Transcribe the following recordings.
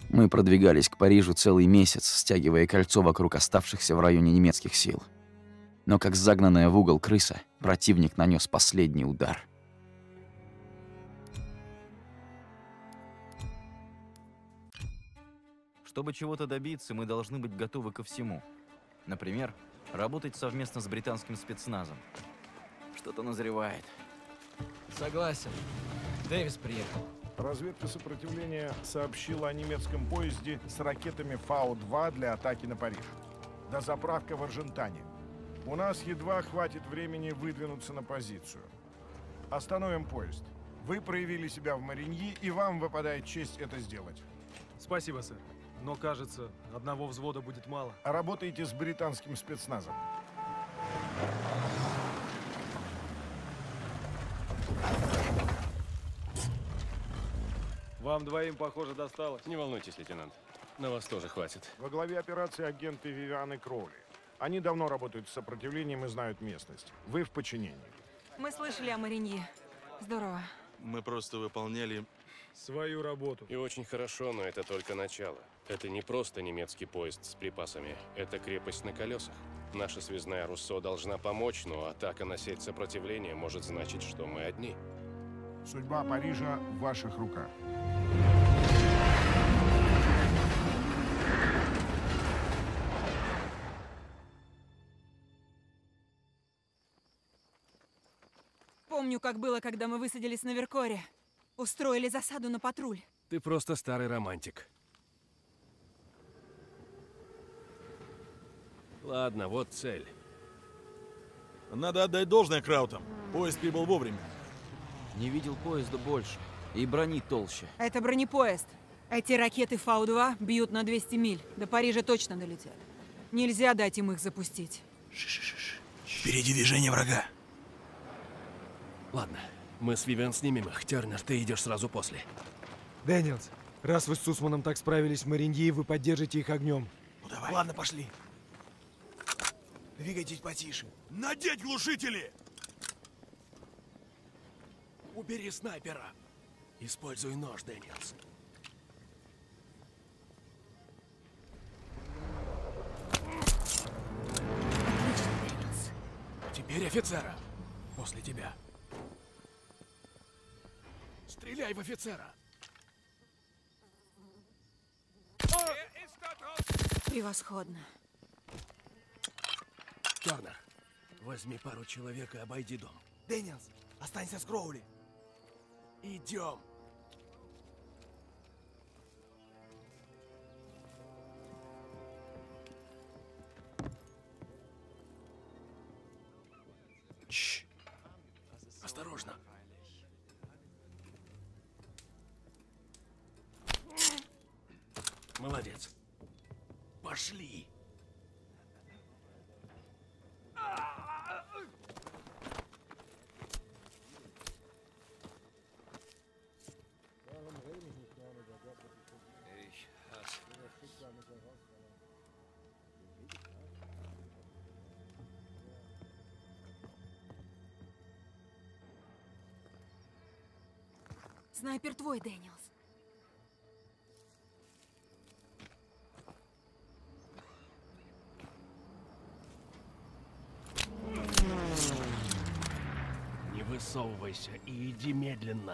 Мы продвигались к Парижу целый месяц, стягивая кольцо вокруг оставшихся в районе немецких сил. Но как загнанная в угол крыса, противник нанес последний удар. Чтобы чего-то добиться, мы должны быть готовы ко всему. Например, работать совместно с британским спецназом. Что-то назревает. Согласен. Дэвис приехал. Разведка сопротивления сообщила о немецком поезде с ракетами Фау-2 для атаки на Париж. Дозаправка в Аржентане. У нас едва хватит времени выдвинуться на позицию. Остановим поезд. Вы проявили себя в Мариньи, и вам выпадает честь это сделать. Спасибо, сэр. Но, кажется, одного взвода будет мало. Работаете с британским спецназом. Вам двоим, похоже, досталось. Не волнуйтесь, лейтенант. На вас тоже хватит. Во главе операции агенты Вивианы Кроули. Они давно работают с сопротивлением и знают местность. Вы в подчинении. Мы слышали о Мариньи. Здорово. Мы просто выполняли Свою работу. И очень хорошо, но это только начало. Это не просто немецкий поезд с припасами. Это крепость на колесах. Наша связная Руссо должна помочь, но атака на сеть сопротивления может значить, что мы одни. Судьба Парижа в ваших руках. Помню, как было, когда мы высадились на Веркоре. Устроили засаду на патруль. Ты просто старый романтик. Ладно, вот цель. Надо отдать должное Краутам. Поезд прибыл вовремя. Не видел поезда больше. И брони толще. Это бронепоезд. Эти ракеты Фау-2 бьют на 200 миль. До Парижа точно долетят. Нельзя дать им их запустить. Впереди движение врага. Ладно, мы с Вивиан снимем их. Тернер, ты идешь сразу после. Дэниелс, раз вы с Сусманом так справились в Мариньи, вы поддержите их огнем. Ну давай. Ладно, пошли. Двигайтесь потише. Надеть глушители! Убери снайпера. Используй нож, Дэниелс. Отлично, Дэниелс. Теперь офицера. После тебя. Стреляй в офицера. Превосходно. Тернер, возьми пару человек и обойди дом. Дэниелс, останься с Кроули. Идем. Чш. Осторожно. Молодец. Пошли. Снайпер твой, Дэниелс. Не высовывайся и иди медленно.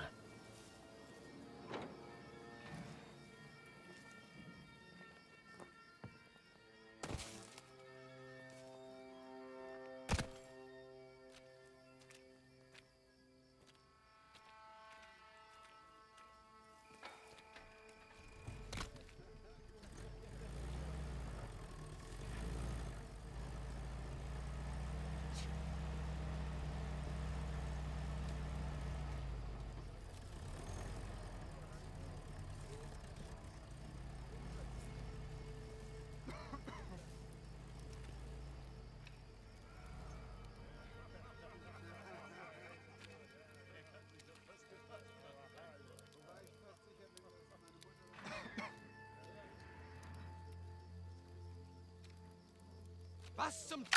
Was zum...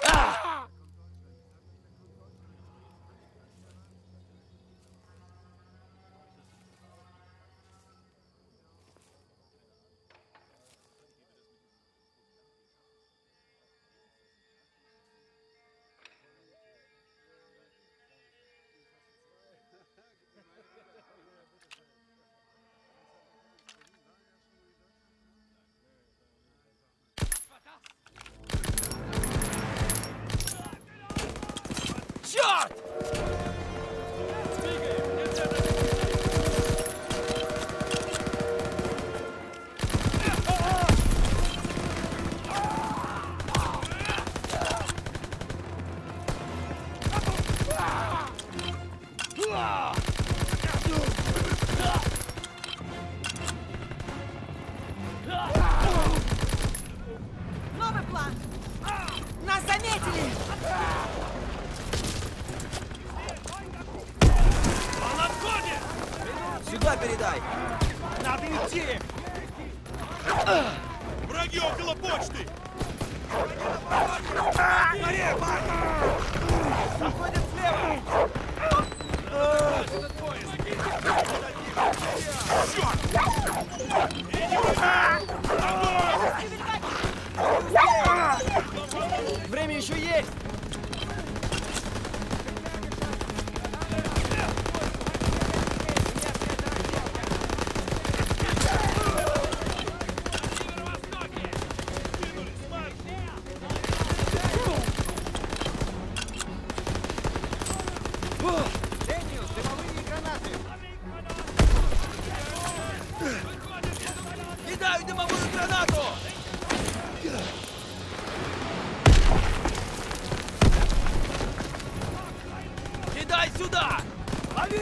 Новый план! Нас заметили! Сюда передай! Надо идти! Враги около почты! Заходит слева! Время еще есть! Кидаю дымовую гранату! Кидай сюда! Лови!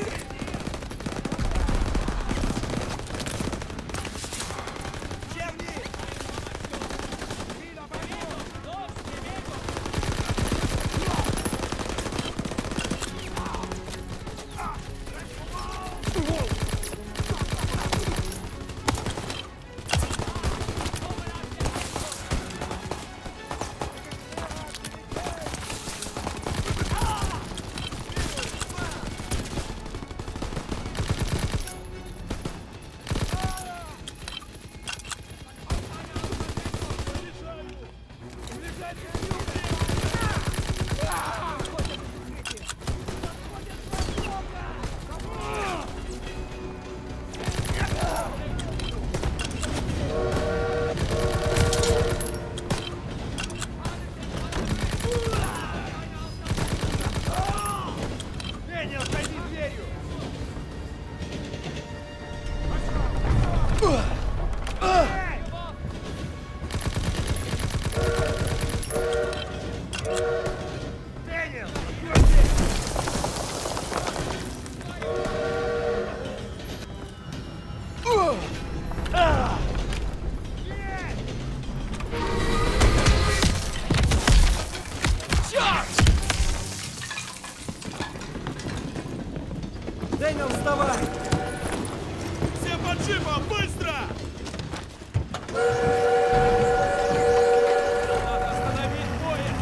Дэниел, вставай! Все под джипом, быстро! Надо остановить поезд!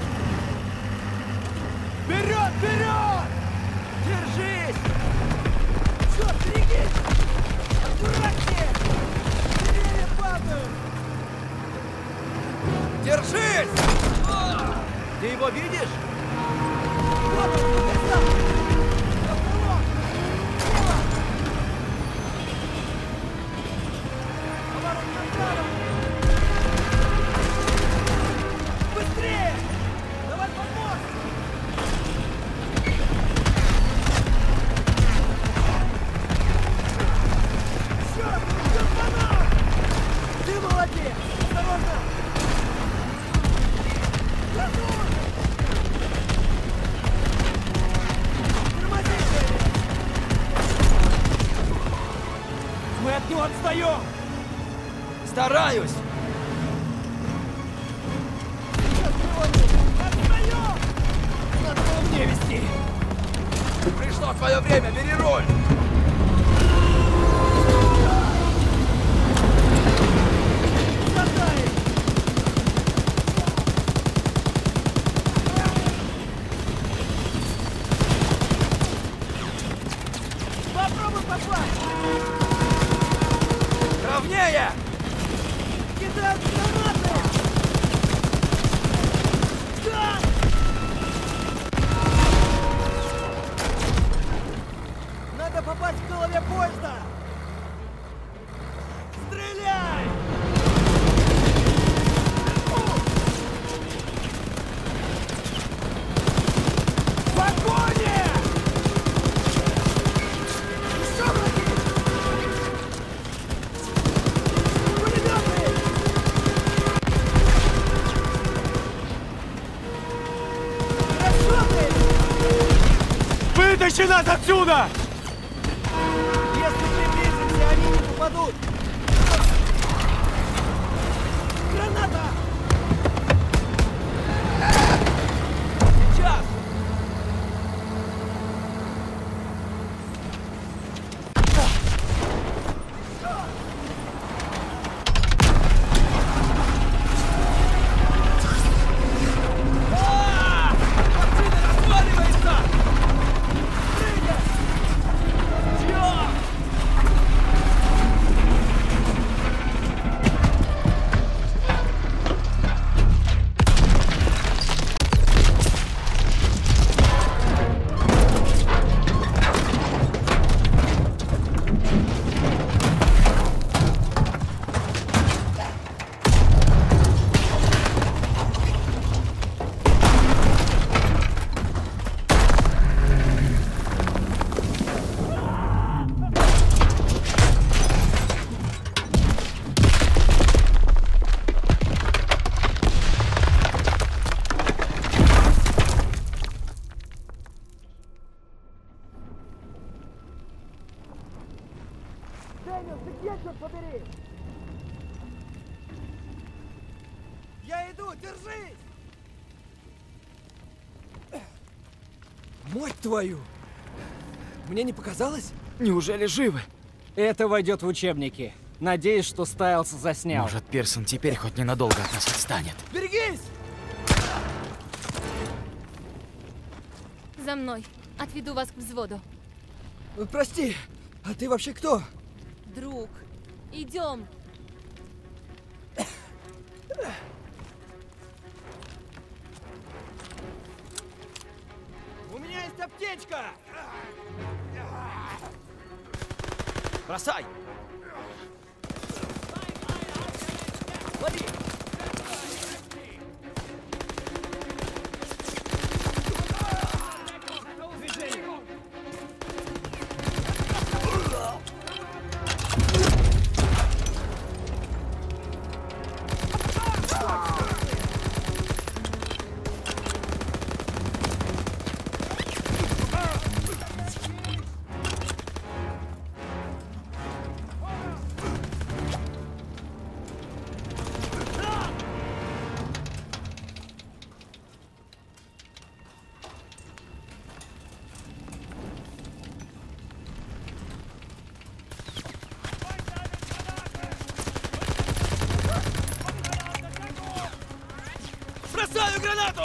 Вперед, вперед! Держись! Черт, берегись! Аккуратнее! Деревья падают! Держись! Ты его видишь? Вот он, там! Быстрее! Давай помог! Черт, фанат! Ты молодец! Осторожно! Готов! Тормози! Мы от него отстаем! Стараюсь! Отстаем! Надо было мне вести! Пришло твое время, бери руль! Попробуй попасть! Ровнее! Кидают гранаты! Да! Надо попасть в голове поезда! Стреляй! В погоне! Еще враги! Пулеметы! Расчеты! Вытащи нас отсюда! Если приблизимся, они не попадут! держись! Мать твою! Мне не показалось? Неужели живы? Это войдет в учебники. Надеюсь, что Стайлс заснял. Может, Пирсон теперь хоть ненадолго от нас отстанет. Берегись! За мной. Отведу вас к взводу. Прости, а ты вообще кто? Друг, идем. У меня есть аптечка! Бросай! Лови! Бросаю гранату!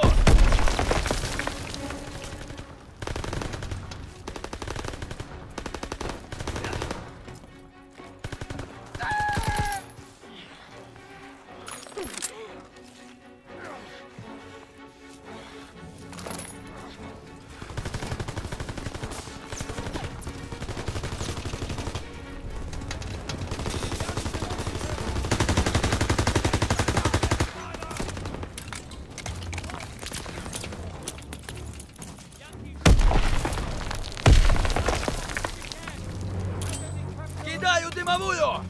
Кидаю дымовую!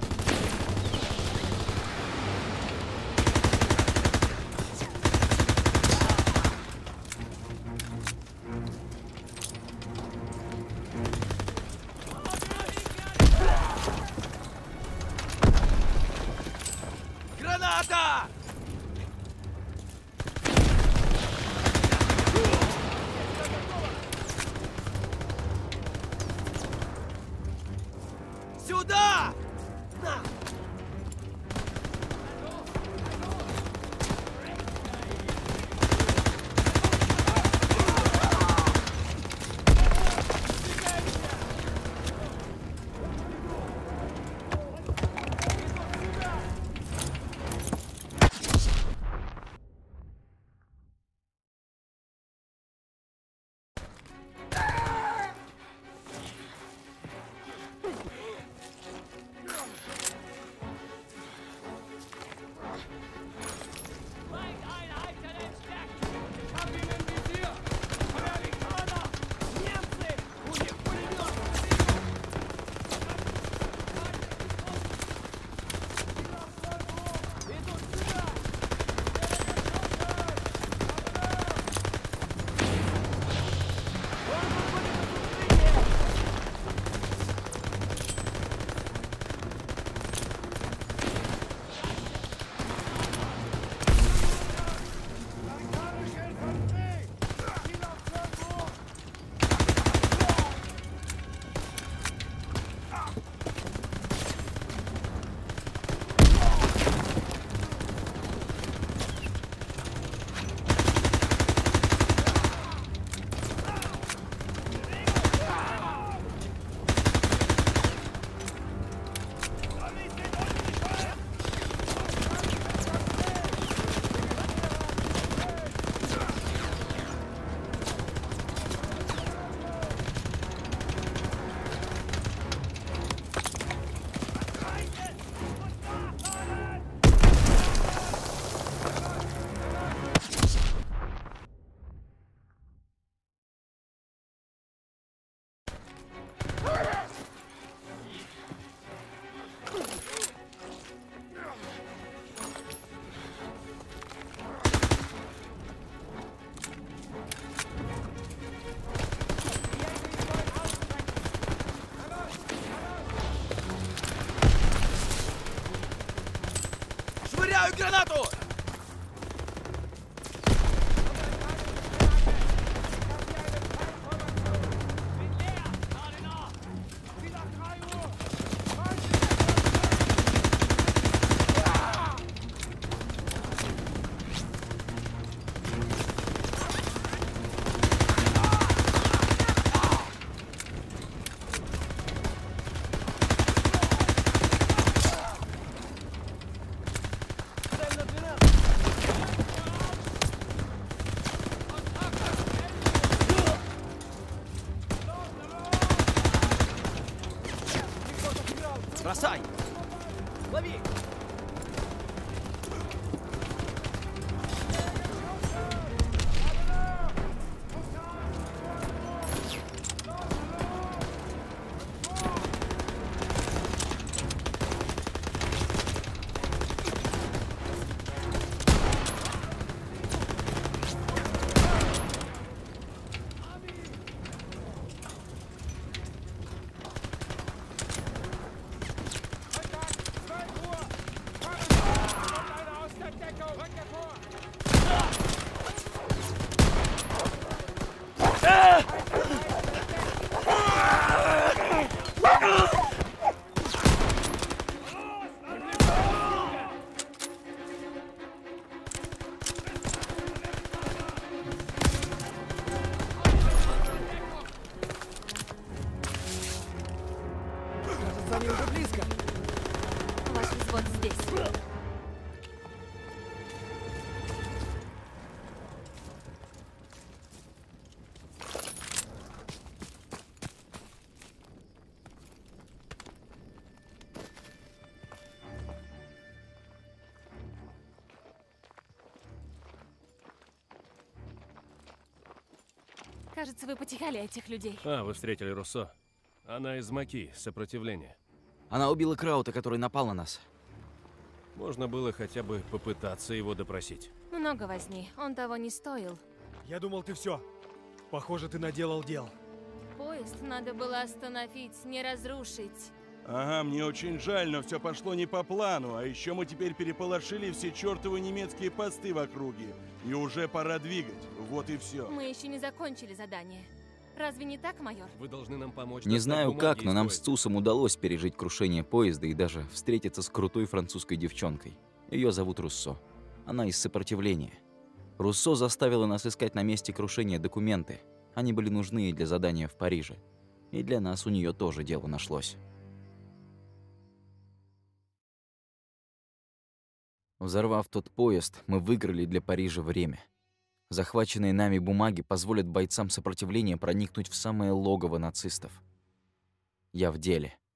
Граната! Сюда! На! Швыряю гранату! здесь. Кажется, вы потихали этих людей. А, вы встретили Руссо. Она из Маки, сопротивление. Она убила Краута, который напал на нас. Можно было хотя бы попытаться его допросить. Много возни, он того не стоил. Я думал, ты все. Похоже, ты наделал дел. Поезд надо было остановить, не разрушить. Ага, мне очень жаль, но все пошло не по плану. А еще мы теперь переполошили все чертовы немецкие посты в округе. И уже пора двигать. Вот и все. Мы еще не закончили задание. Разве не так, майор? Вы должны нам помочь. Не достать знаю бумаги как, но из нам с поезда. Цусом удалось пережить крушение поезда и даже встретиться с крутой французской девчонкой. Ее зовут Руссо. Она из сопротивления. Руссо заставила нас искать на месте крушения документы. Они были нужны и для задания в Париже. И для нас у нее тоже дело нашлось. Взорвав тот поезд, мы выиграли для Парижа время. Захваченные нами бумаги позволят бойцам сопротивления проникнуть в самое логово нацистов. Я в деле.